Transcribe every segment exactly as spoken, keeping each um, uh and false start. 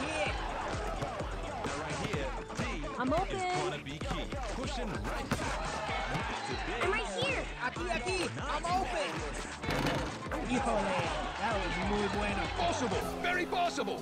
here. Now right here, D I'm open. is gonna be key. Pushing right back. I'm right here. Aquí, aquí. I'm open. Híjole, that was muy bueno. Possible, very possible.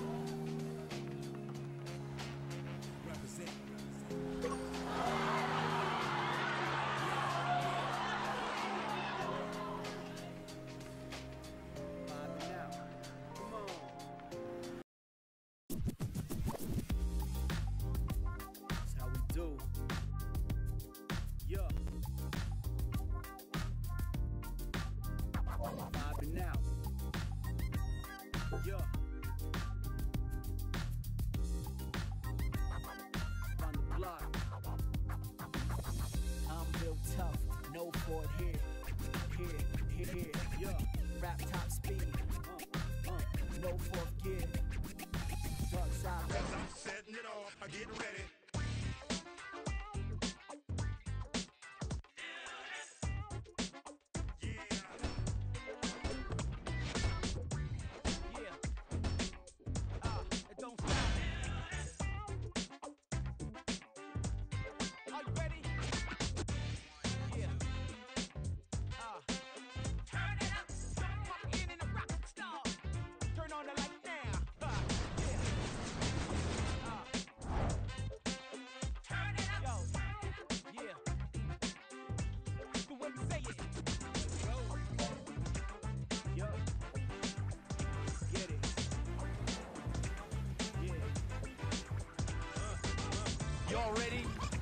Y'all ready?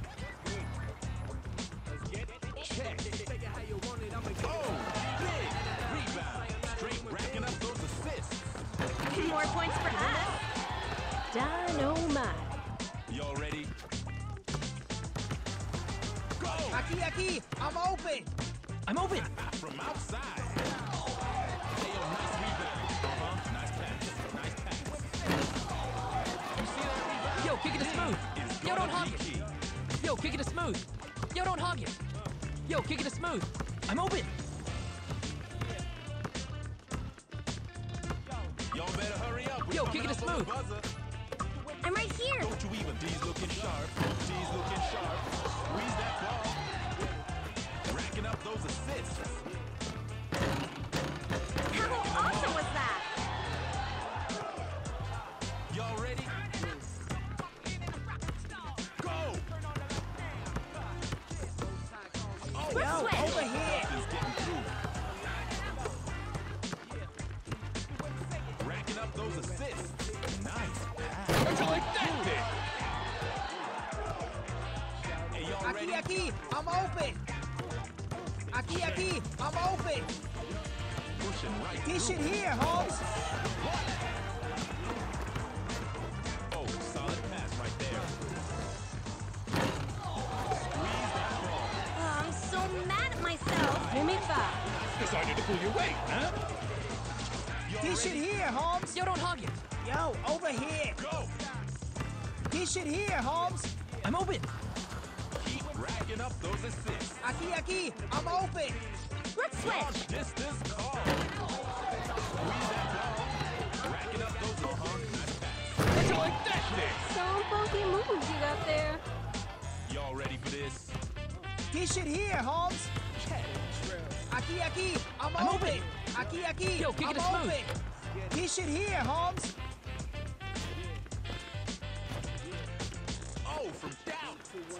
Let's get it. Check. Take it how you want it. I'ma get oh, big rebound. Straight racking up those assists. More points for us. Dynamite. Y'all ready? Go! Aquí, aquí. I'm open. I'm open. From outside. Hey, yo, nice rebound. Uh-huh. Nice pass. Nice pass. You see that rebound? Yo, kick it to smooth. Yo, don't hog it. Yo, kick it to smooth. Yo, don't hog it. Yo, kick it to smooth. I'm open. Y'all better hurry up. Yo, kick it to smooth. I'm right here. Don't you even. D's looking sharp. D's looking sharp. Squeeze that ball. Racking up those assists. How awesome was that? Y'all ready? Go! Oh, Let's Yo, switch. over here. Is getting through. Racking up those assists. Nice pass. How'd you like that, Dick? Hey, y'all Aquí, ready? aquí. I'm open. Aquí, aquí. I'm open. Pushing right Dish it through. here, Holmes. Oh, solid pass right there. Squeeze that ball. Oh, I'm so mad at myself. Give me five. Decided to pull your weight, huh? Y'all Dish it ready? here, Holmes. Yo, don't hog it. Yo, over here. Go! Dish it here, Holmes. I'm open. Keep racking up those assists. Aquí, aquí. I'm open. Let's switch. Large distance call. Squeeze that ball. Racking up those uh-huh. Nice pass. How'd you like that, Dick? Some funky moves you got there. Y'all ready for this? Dish it here, Holmes. Aquí, aquí. I'm, I'm open. open. Aquí, aquí. Yo, kick I'm it to smooth. open. Dish it here, Holmes. Oh, from down.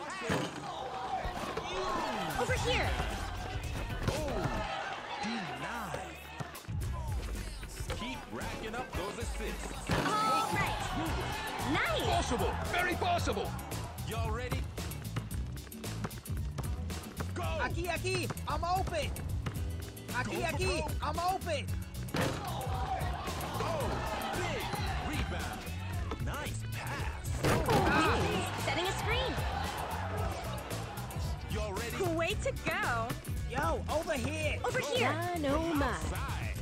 Over here. Oh, denied. Keep racking up those assists. All right. Nice. Possible. Very possible. Y'all ready? Go. Aquí, aquí. I'm open. Aquí, Go for aquí. broke. I'm open. Oh, big rebound. Nice pass. Easy. Setting a screen. Y'all ready? Way to go. Yo, over here. Over here. Dynamite. Outside.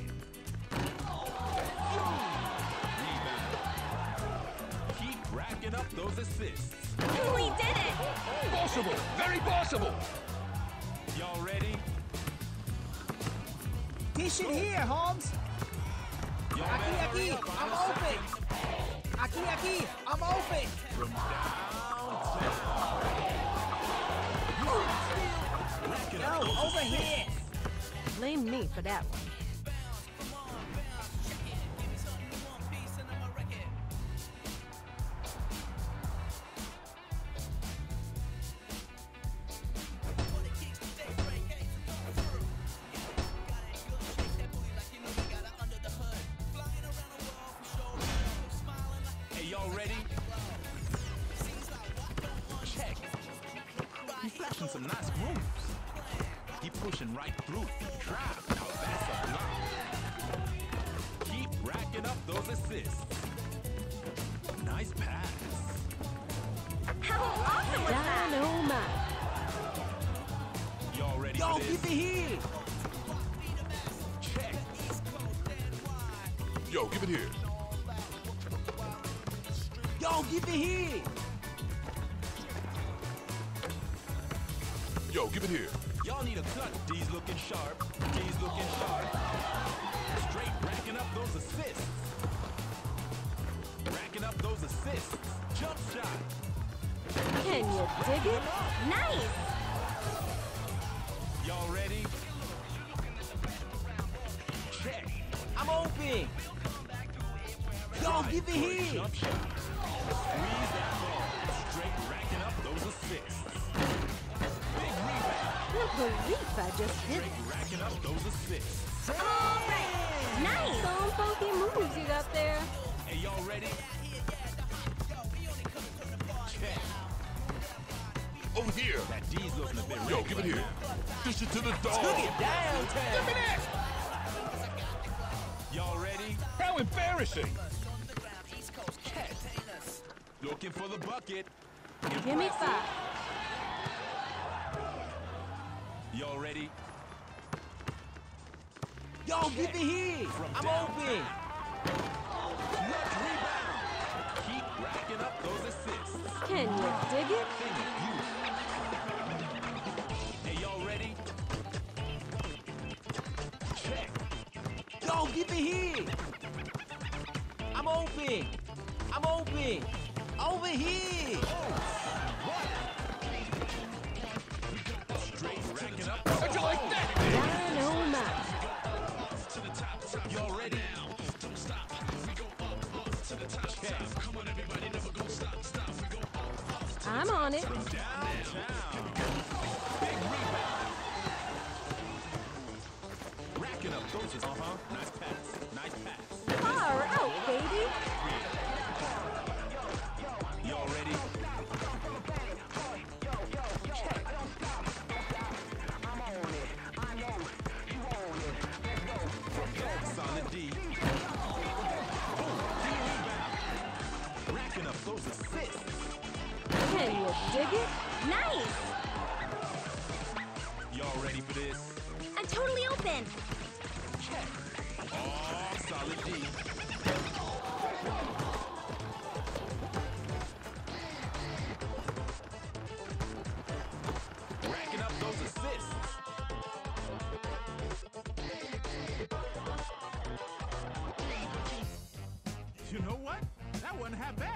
Rebound. Keep racking up those assists. We did it. Possible. Very possible. Y'all ready? Dish it here, Holmes. Y'all Aquí, better hurry aquí. up. I'm open. Aquí, aquí. I'm open. From downtown. Racking up Yo, those over here. Blame me for that one. Hey, y'all ready? Check. He flashing some nice moves. He pushing right through. Drive. Now that's a block. Keep racking up those assists. Nice pass. How awesome was that? Dynamite. Y'all ready Yo, for this? keep it here. Check. Yo, give it here. Yo, keep it here. Yo, give it here. Y'all need a cut. D's looking sharp. D's looking sharp. Straight racking up those assists. Racking up those assists. Jump shot. Can you dig it? Nice! Y'all ready? Check. I'm open. Yo, give it here. Jump shot. Squeeze that ball. Straight racking up those assists. Big rebound. Good grief, I just hit Straight it. racking up those assists. All right! Nice! Some funky moves you got there. Hey, y'all ready? Check. Over here. That D's looking a bit Yo, ready give it right here. now. Dish it to the dog. Downtown. Y'all ready? How embarrassing. Check. Looking for the bucket. Give me five. Y'all ready? Yo, give it here. I'm open. Clutch rebound. Keep racking up those assists. Can you dig it? Thing of beauty. Hey, y'all ready? Check. Yo, give it here. I'm open. I'm open. Over here. Straight racking up. How'd you like that? Dynamite. Y'all ready? Check. I'm on it. From downtown. Big rebound. Racking up those is uh-huh. Nice pass. Nice pass. Far out, baby. Y'all ready? Solid D. Boom. D rebound. Racking up those assists. Can you dig it? Nice! Y'all ready for this? I'm totally open! Oh, solid D. Racking up those assists. You know what? That wasn't half bad.